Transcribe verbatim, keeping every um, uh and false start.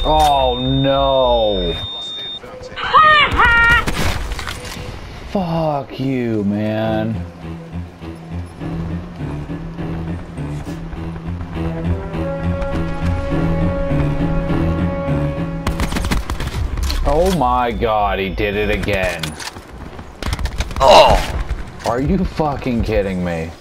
Oh no! Fuck you, man. Oh my god, he did it again. Oh! Are you fucking kidding me?